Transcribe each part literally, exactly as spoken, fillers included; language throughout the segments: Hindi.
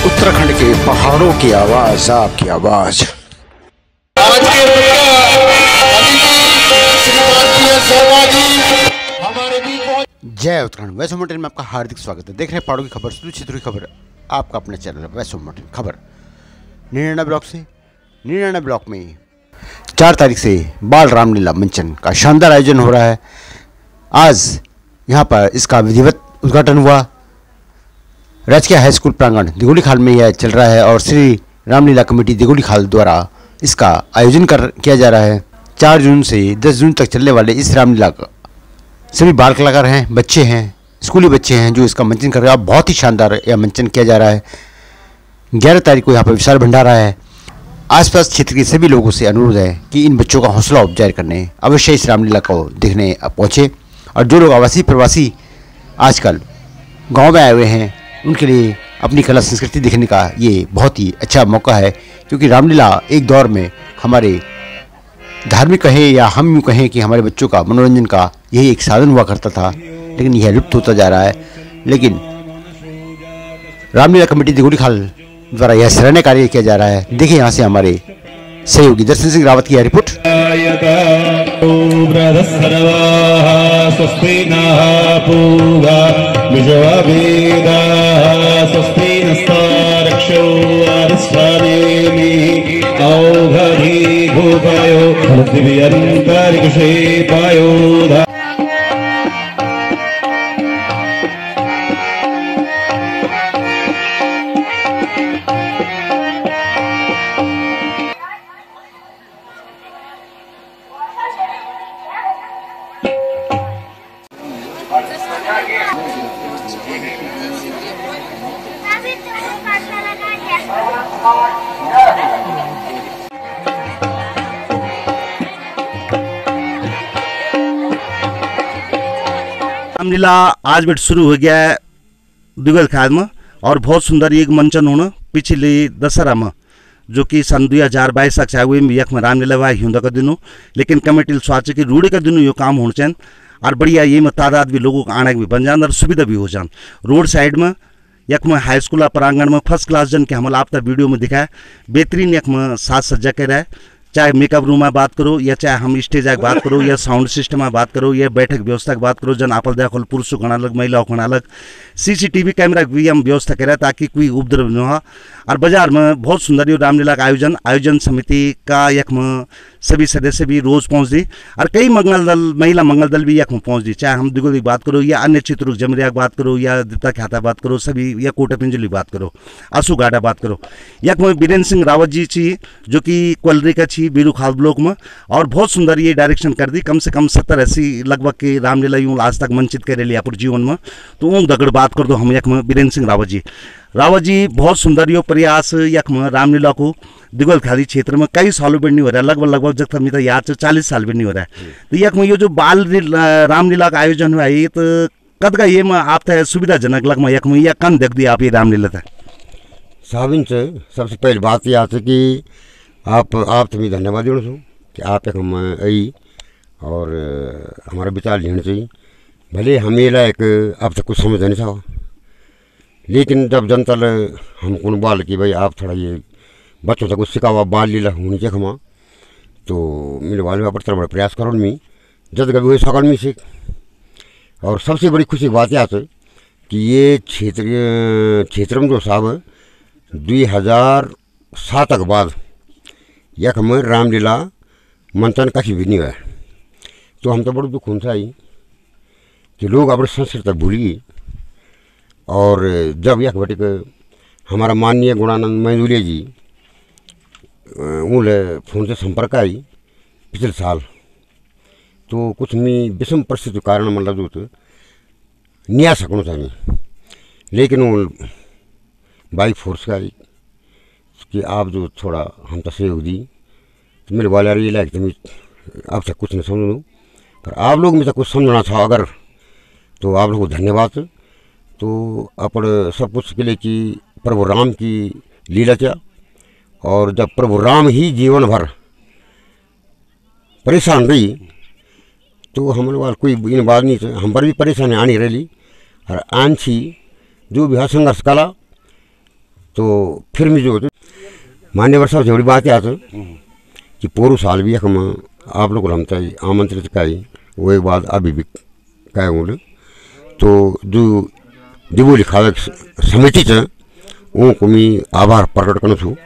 उत्तराखंड के पहाड़ों की आवाज, आपकी आवाज। जय उत्तराखंड। वैष्णो माउंटेन में आपका हार्दिक स्वागत है। देख रहे हैं पहाड़ों की खबर, सुदूर क्षेत्रों की खबर, आपका अपना चैनल है वैष्णो माउंटेन खबर। नीराना ब्लॉक से नीराना ब्लॉक में चार तारीख से बाल रामलीला मंचन का शानदार आयोजन हो रहा है। आज यहाँ पर इसका विधिवत उद्घाटन हुआ। राजकीय हाई स्कूल प्रांगण दिगोली खाल में यह चल रहा है और श्री रामलीला कमेटी दिगोली खाल द्वारा इसका आयोजन कर किया जा रहा है। चार जून से दस जून तक चलने वाले इस रामलीला का सभी बाल कलाकार हैं, बच्चे हैं, स्कूली बच्चे हैं जो इसका मंचन कर रहे हैं। बहुत ही शानदार यह मंचन किया जा रहा है। ग्यारह तारीख को यहाँ पर विशाल भंडारा है। आसपास क्षेत्र के सभी लोगों से अनुरोध है कि इन बच्चों का हौसला अफजाई करने अवश्य इस रामलीला को देखने पहुँचे। और जो लोग आवासी प्रवासी आजकल गांव में आए हुए हैं उनके लिए अपनी कला संस्कृति देखने का ये बहुत ही अच्छा मौका है, क्योंकि रामलीला एक दौर में हमारे धार्मिक कहें या हम यूँ कहें कि हमारे बच्चों का मनोरंजन का यही एक साधन हुआ करता था, लेकिन यह लुप्त होता जा रहा है। लेकिन रामलीला कमेटी दिगोली खाल द्वारा यह सराहनीय कार्य किया जा रहा है। देखिए यहाँ से हमारे सहयोगी दर्शन सिंह रावत की यह रिपोर्ट। रामलीला आज बेट शुरू हो गया है दिगोली खाल में और बहुत सुंदर एक मंचन होना पिछले दशहरा में जो कि सन दुई हजार बाईस तक हुए यख में रामलीला वाई हिंदा का दिनों, लेकिन कमेटी सोचे कि रूढ़ी का दिनों यो काम होना चाहिए और बढ़िया ये में तादाद भी लोगों का आने भी बन जान और सुविधा भी हो जान। रोड साइड में यख में हाई स्कूल प्रांगण में फर्स्ट क्लास जन के हमला आप वीडियो में दिखाया बेहतरीन यख में साज सज्जा कर रहा है। चाहे मेकअप रूम में बात करो या चाहे हम स्टेज की बात करो या साउंड सिस्टम में बात करो या बैठक व्यवस्था की बात करो, जन आपल देखो पुरुषों का अलग महिलाओं का अलग सीसीटीवी कैमरा की भी हम व्यवस्था करें ताकि कोई उपद्रव न हो। और बाजार में बहुत सुंदर ये रामलीला का आयोजन आयोजन समिति का यख में सभी सदस्य भी रोज पहुँच दी और कई मंगल दल महिला मंगल दल भी यख में पहुँच दी। चाहे हम दिगोली की बात करो या अन्य चित्रुक जमरिया की बात करो या दिता ख्याता बात करो सभी या कोटा पिंजली बात करो आंसू गाटा बात करो। यख में बीरेन्द्र सिंह रावत जी छी जो कि क्वलरी का छी बीरू खाल ब्लॉक में और बहुत सुंदर ये डायरेक्शन कर दी। कम से कम सत्तर अस्सी लगभग के रामलीला यूँ आज तक मंचित करे लिया पर जीवन में। तो ऊँ दगड़ बात कर दो हम यख में बीरेन्द्र सिंह रावत जी रावत जी बहुत सुंदर यो प्रयास यख में रामलीला को दिगोली खाली क्षेत्र में कई सालों में नहीं हो रहा है, लगभग लगभग जब तक मैं तो याद चालीस साल में नहीं हो रहा है। तो यख में ये जो बाल रामलीला का आयोजन हुआ है तो कद का ये में आप तो सुविधाजनक लग में यख में या कन देख दिया आप ये रामलीला था साहब। इनसे सबसे पहली बात यह आती कि आप आप तुम्हें धन्यवाद देना छूँ कि आप एक हम आई और हमारा विचार लेना चाहिए। भले हमें लायक अब तक कुछ समझ नहीं था, लेकिन जब जनता हम कौन बाल कि भाई आप थोड़ा ये बच्चों तक कुछ सिखावा बाल लीला होनी चाहिए खमा, तो मेरे बाल में पर बड़ा प्रयास करो मैं जब कभी हुए सकल में सीख। और सबसे बड़ी खुशी की बात यह है कि ये क्षेत्र क्षेत्र में जो साहब दुई हजार सात के बाद यख में रामलीला मंचन कहीं भी नहीं हुआ। तो हम तो बड़े दुख उनसा ही कि लोग अपने संस्कृति भूल गई। और जब यख बटिक हमारा माननीय गुणानंद मैदुलिया जी उन फोन से संपर्क आई पिछले साल, तो कुछ मी विषम परिस्थिति के कारण मतलब जो तो नहीं आ सकूँ चाहिए, लेकिन वो बाइक फोर्स का आई कि आप जो थोड़ा हम तो सहयोग दी तो मेरे वाले ये लायक तुम अब तक कुछ नहीं समझ लूँ, पर आप लोग में तो कुछ समझना था अगर तो आप लोगों को धन्यवाद। तो अपन सब कुछ के लिए कि प्रभु राम की लीला क्या, और जब प्रभु राम ही जीवन भर परेशान रही तो हमारे वाल कोई इन बात नहीं हम पर भी परेशानी आनी रही। और आन छी जो भी संघर्ष कला तो फिर भी जो मान्यवर साहब से बड़ी बात याद है कि पूर्व साल भी हम आप लोग हम चाहिए आमंत्रित कई वो एक बात अभी भी कहे बोले तो जो दिवो लिखावे समिति से उनको मैं आभार प्रकट करना छू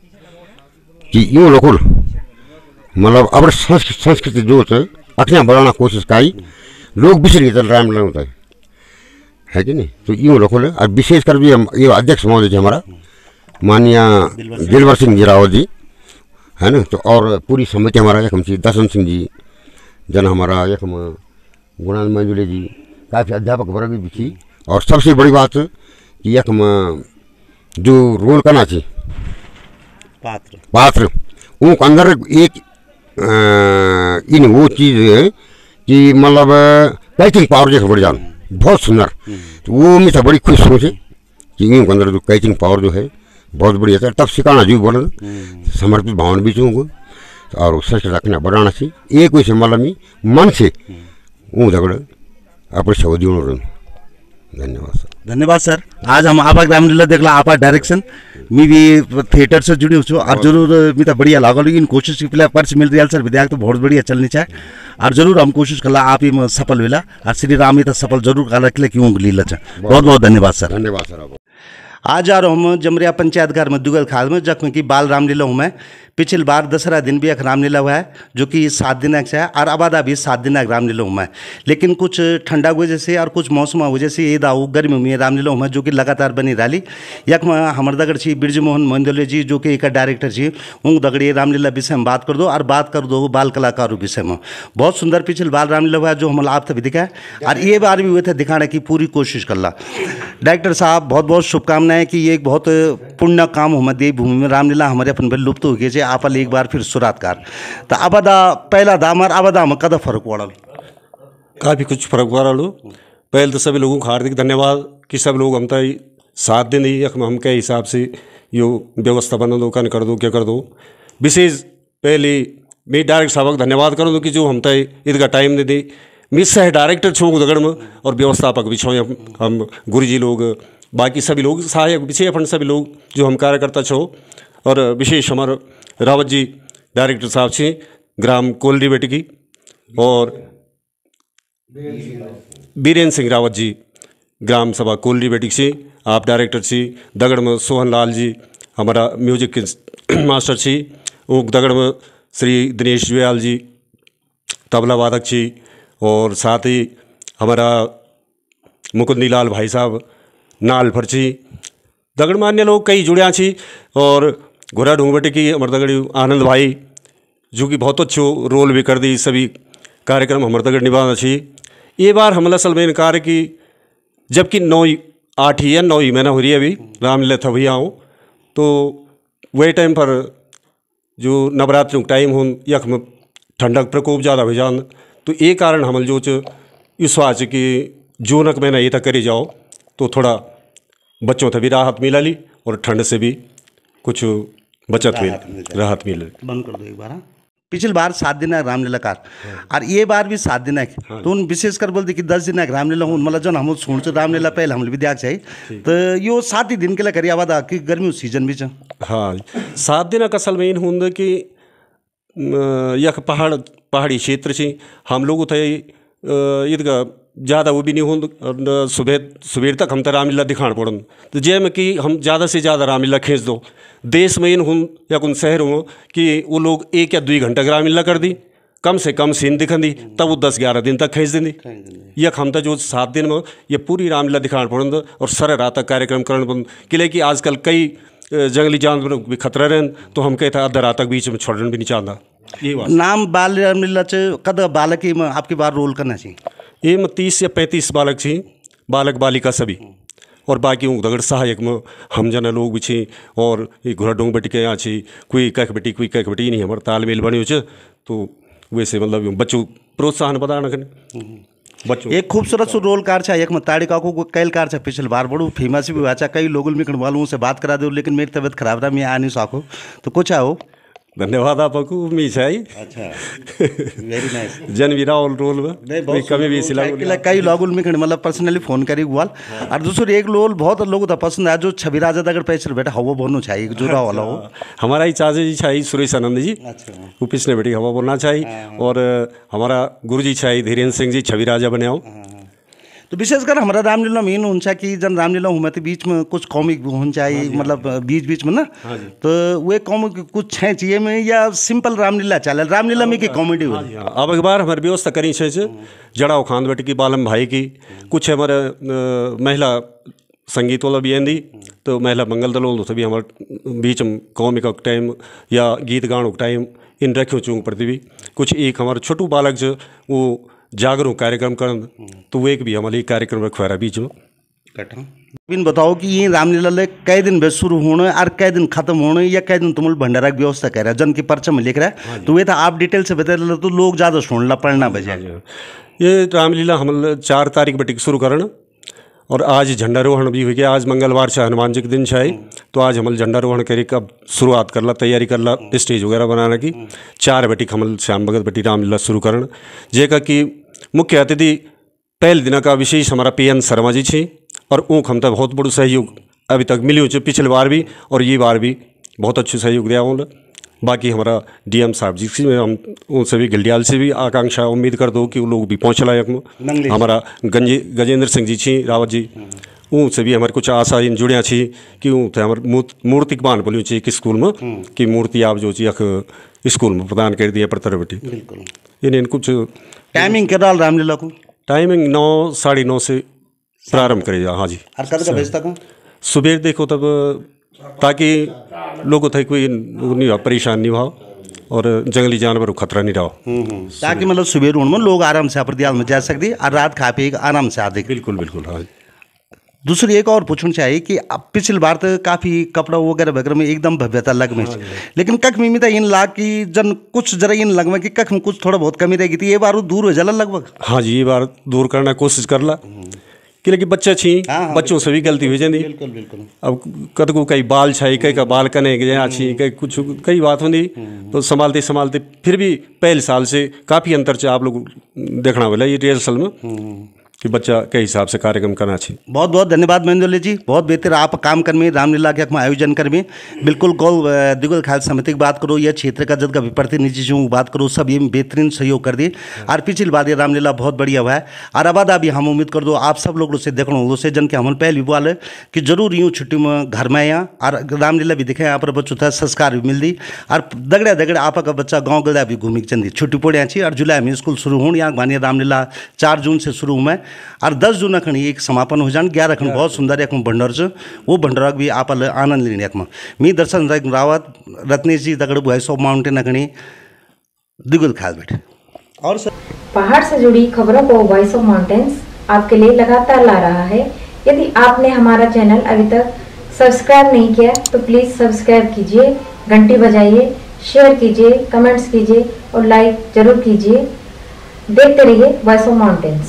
कि यूँ लोग मतलब अब संस्कृति जो है अखियाँ बढ़ाना कोशिश कई लोग बिसर चल रहा है होता है है कि नहीं। तो यूँ लोग और विशेषकर भी हम ये अध्यक्ष महोदय जी हमारा माननीय दिलवर सिंह जी रावत जी है ना। तो और पूरी समिति हमारा एक हम सी दर्शन सिंह जी जन हमारा एक हम गुणान मंजुले जी काफ़ी अध्यापक वर्ग भी थी। और सबसे बड़ी बात कि एक हम जो रोल करना चाहिए पात्र पात्र उनके अंदर एक इन वो चीज़ है कि मतलब कैचिंग पावर जैसे बढ़ जाना बहुत सुंदर। तो वो मैं तो बड़ी खुश हूँ से कि इनके अंदर जो कैचिंग पावर जो है बहुत बढ़िया था। तब सिखाना जी बोला समर्पित भावना भी चूँगा और सच रखना बढ़ाना से एक वैसे मतलब मी मन से वो दगड़ अपने शब्द रहूँ। धन्यवाद सर। धन्यवाद सर। आज हम आपा रामलीला देखला आपा डायरेक्शन मी भी थिएटर से जुड़ी हूँ और जरूर मी तो बढ़िया लागल इन कोशिश के पहले पर्च मिल रहा सर विधायक तो बहुत बढ़िया चलनी चाहिए और जरूर हम कोशिश कला आप ही सफल मिला और श्री राम ही तो सफल जरूर कला के लिए क्यों लीला बहुत बहुत धन्यवाद सर। धन्यवाद सर। आज आ रहा हूँ जमरिया पंचायत घर में दुगल खाद में जख्म की बाल रामलीला हूँ मैं। पिछली बार दसरा दिन भी एक रामलीला हुआ है जो कि सात दिन से है और आबादा भी सात दिन एक रामलीला हूँ मैं। लेकिन कुछ ठंडा की वजह से और कुछ मौसम वजह से ये दाऊ गर्मी में रामलीला हूँ मैं जो कि लगातार बनी रही। यक में हमारे दगड़ छी बिरजू मोहन मंदोले जी जो कि एक डायरेक्टर जी उन दगड़े रामलीला विषय में बात कर दो और बात कर दो बाल कलाकारों विषय में। बहुत सुंदर पिछले बाल रामलीला हुआ जो हम आप तक भी दिखाए और ये बार भी हुए थे दिखाने की पूरी कोशिश कर ला। डायरेक्टर साहब बहुत बहुत शुभकामनाएं कि ये एक बहुत पुण्य काम हो मैं देवभूमि में रामलीला हमारे अपन पर लुप्त हो गए आप एक बार फिर सुरातकार तो आबादा पहला दाम और आबादा में कदा फर्क पड़ल काफ़ी कुछ फर्क पड़ा लो। पहले तो सभी लोगों को हार्दिक धन्यवाद कि सब लोग हम तय सात दिन ही हम के हिसाब से यो व्यवस्था बना दो कन कर दो क्या कर दो। विशेष पहले मैं डायरेक्ट साहब को धन्यवाद कर दो कि जो हम तय ईद का टाइम दे दी मिस है डायरेक्टर छो दगड़ में और व्यवस्थापक भी छो हम गुरु जी लोग बाकी सभी लोग सहायक विषय अपन सभी लोग जो हम कार्यकर्ता छो और विशेष हमारे रावत जी डायरेक्टर साहब छी ग्राम कोलरी बेटी की और बीरेन्द्र सिंह रावत जी ग्राम सभा कोलरी बेटी छी आप डायरेक्टर छी। दगड़ में सोहन लाल जी हमारा म्यूजिक के मास्टर छी। ऊक दगड़ में श्री दिनेश जुयाल जी तबला वादक छी और साथ ही हमारा मुकुंदी लाल भाई साहब नाल पर छी। दगड़ मान्य लोग कई जुड़िया छी और घोड़ा ढूंढबटे की हमारे दगड़ी आनंद भाई जो कि बहुत अच्छो रोल भी कर दी सभी कार्यक्रम हमारे दगड़ निभाना छी। ये बार हमला असल में कार्य की जबकि नौ आठ ही है नौ ही महीना हो रही है अभी रामलीला था भैया आऊँ तो वही टाइम पर जो नवरात्रि टाइम हो यख में ठंडक प्रकोप ज़्यादा हो जान तो ये कारण हमल जो इस वाच कि जूनक महीना ये तक करी जाओ तो थोड़ा बच्चों से भी राहत मिला ली और ठंड से भी कुछ बचत मिल राहत मिले। बंद कर दो एक बार। हाँ पिछली बार सात दिन है रामलीला कार और ये बार भी सात दिन है तो उन विशेषकर बोलते कि दस दिन है रामलीला हूँ मतलब जन हम सुन रामलीला पहले हम विद्या चाहिए तो यो सात ही दिन के लिए करिए आवादा कि गर्मी सीजन भी हाँ सात दिन का असल में इन होंगे कि यह पहाड़ पहाड़ी क्षेत्र से हम लोग थे ईदगा ज़्यादा वो भी नहीं हो सुबह सुबह तक हम तो रामलीला दिखाना पड़न तो जय में कि हम ज़्यादा से ज़्यादा रामलीला खींच दो देश में इन हूँ या उन शहर हो कि वो लोग एक या दो घंटा रामलीला कर दी कम से कम सीन दिखा दी तब वो दस ग्यारह दिन तक खींच दी यह हम तो जो सात दिन में ये पूरी रामलीला दिखाना पड़न और सर रात तक कार्यक्रम करना पड़न कि कि आजकल कई जंगली जानवरों भी खतरा रहन तो हम कहते हैं अद्धा रात तक बीच में छोड़ना भी नहीं चाहता। ये नाम बाल रामलीला कद बालक में आपकी बार रोल करना चाहिए ये में तीस या पैंतीस बालक छी बालक बालिका सभी और बाकी उन दगड़ सहायक में हम जना लोग भी छी और ये घोड़ा डोंग बेटी के यहाँ छी कोई कख बेटी कोई कख बेटी नहीं हमारे तालमेल बने हो तो वैसे मतलब बच्चों प्रोत्साहन बताना करने बच्चों एक खूबसूरत सो रोल कार छा एक में ताड़िका को कैल कार छा पिछले बार बड़ू फेमस भी हुआ कई लोगों में वालों से बात करा दो लेकिन मेरी तबीयत खराब रहा मैं आ नहीं सको तो कुछ आओ धन्यवाद आपको उम्मीद है। अच्छा, वेरी नाइस। जन भी राहुल रोल में कमी भी सिला कई लोग में खड़े मतलब पर्सनली फोन करी गुआल और दूसरी एक लोल बहुत लोग तो पसंद है जो छवि राजा अगर पैसे बैठा हवा बोलना चाहिए जुड़ा वाला हो हमारा ही चाचे जी चाहिए सुरेश आनंद जी वो पिछले बेटी हवा बोलना चाहिए और हमारा गुरु जी चाहिए धीरेन्द्र सिंह जी छवि राजा बने हो। तो विशेषकर हमारा रामलीला में इन होना कि जन रामलीला हूँ तो बीच में कुछ कॉमिक होना चाहिए मतलब बीच बीच में ना तो वो कॉमिक कुछ छः चाहिए में या सिंपल रामलीला चले रामलीला में की कॉमेडी हो। अब एक बार हमारी व्यवस्था करी छे जड़ाओ खान बेटी की बालम भाई की कुछ हमारे महिला संगीत वाला भी आंदी तो महिला मंगल दल हो तभी हमारे बीच में कॉमिक टाइम या गीत गाने टाइम इन रखियो चूंग प्रति भी कुछ एक हमारे छोटू बालक जो वो जागरूक कार्यक्रम कर तो वो एक भी हमारे कार्यक्रम रखवा रहा बीच में। इन बताओ कि ये रामलीला ले कई दिन बस शुरू होने और कई दिन खत्म होने या कई दिन तुम भंडारा की व्यवस्था कर रहे हैं जन की पर्चा में लिख रहा है तो वे तो आप डिटेल से बता रहे तो लोग ज़्यादा सुनना पढ़ना बजाय। ये रामलीला हम चार तारीख बटी शुरू करना और आज झंडारोहण भी हो गया। आज मंगलवार से हनुमान जी के दिन है तो आज हमल झंडारोहण करी कब शुरुआत कर ला तैयारी कर ला स्टेज वगैरह बनाने की। चार बटी हमल श्याम भगत बटी रामलीला शुरू करना जेका कि मुख्य अतिथि पहले दिन का विशेष हमारा पी एन शर्मा जी छे और ऊँख हम तक बहुत बड़ो सहयोग अभी तक मिली हो पिछले बार भी और ये बार भी बहुत अच्छे सहयोग दिया हूँ। बाकी हमारा डीएम साहब जी से हम उनसे भी गिल्डियाल से भी आकांक्षा उम्मीद कर दो कि वो लोग भी पहुँच लाए हमारा गंजे गजेंद्र सिंह जी छी रावत जी उनसे भी हमारे कुछ आशा इन जुड़िया छी कि थे हमारे मूर्ति बान बोलियो चाहिए कि स्कूल में कि मूर्ति आप जो ची स्कूल में प्रदान कर दिया प्रतर बेटी बिल्कुल इन कुछ टाइमिंग के डाल रामलीला को टाइमिंग नौ साढ़े नौ से प्रारंभ करेगा। हाँ जी हर कद का बजे तक सुबह देखो तब ताकि लोगों थे कोई नहीं परेशान नहीं हो और जंगली जानवर को खतरा नहीं रहो ताकि मतलब सुबह में लोग आराम से अप्रदियाल में जा सकते और रात खा पी आराम से आते। बिल्कुल बिल्कुल। हाँ दूसरी एक और पूछना चाहिए कि अब पिछली बार तो काफ़ी कपड़ा वगैरह वगैरह में एकदम भव्यता लग में लेकिन कख में तो इन लाग की जन कुछ जरा इन लग में कि कख में कुछ थोड़ा बहुत कमी रहेगी थी ये बार दूर हो जाला लगभग। हाँ जी ये बार दूर करना कोशिश कर ला कि लेकिन बच्चे छी बच्चों से भी गलती हो जाती बिल्कुल बिल्कुल। अब कद को कई बाल छाई कई का बाल कने गया छी कई कुछ कई बात होनी तो संभालते संभालते फिर भी पहले साल से काफ़ी अंतर से आप लोग देखना वाला ये रिहर्सल में कि बच्चा के हिसाब से कार्यक्रम करना चाहिए। बहुत बहुत धन्यवाद महेंद्र जी बहुत बेहतर आप काम कर में रामलीला के आयोजन कर में बिल्कुल गौल दिगल खाल समिति की बात करो या क्षेत्र का जद का प्रतिनिधि जो बात करो सब ये बेहतरीन सहयोग कर दी और पिछली बार ये रामलीला बहुत बढ़िया हुआ है और अब अभी हम उम्मीद कर दो आप सब लोग से देखो से जन के हम पहले भी बोले कि जरूर यूँ छुट्टी में घर में यहाँ और रामलीला भी दिखे यहाँ पर बच्चों था संस्कार भी मिलती और दगड़े दगड़े आपका बच्चा गाँव गदा भी घूमी चंदी छुट्टी पड़े छी और जुलाई में स्कूल शुरू हो यहाँ मानिए रामलीला चार जून से शुरू हुआ और दस जून खन एक समापन हो जान ग्यारह खन बहुत सुंदर एक भंडार जो वो भंडारा भी आप आनंद लेने एक मी दर्शन रावत रत्नेश जी दगड़ वॉइस ऑफ माउंटेन अखनी दिगुल खाल बैठे और सर पहाड़ से जुड़ी खबरों को वॉइस ऑफ माउंटेन्स आपके लिए लगातार ला रहा है। यदि आपने हमारा चैनल अभी तक सब्सक्राइब नहीं किया तो प्लीज सब्सक्राइब कीजिए, घंटी बजाइए, शेयर कीजिए, कमेंट्स कीजिए और लाइक जरूर कीजिए। देखते रहिए वॉइस ऑफ माउंटेन्स।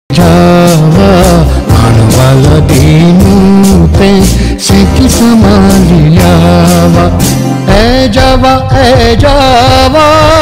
वाला दीनू पे सिख संभालियावा ए जावा ए जावा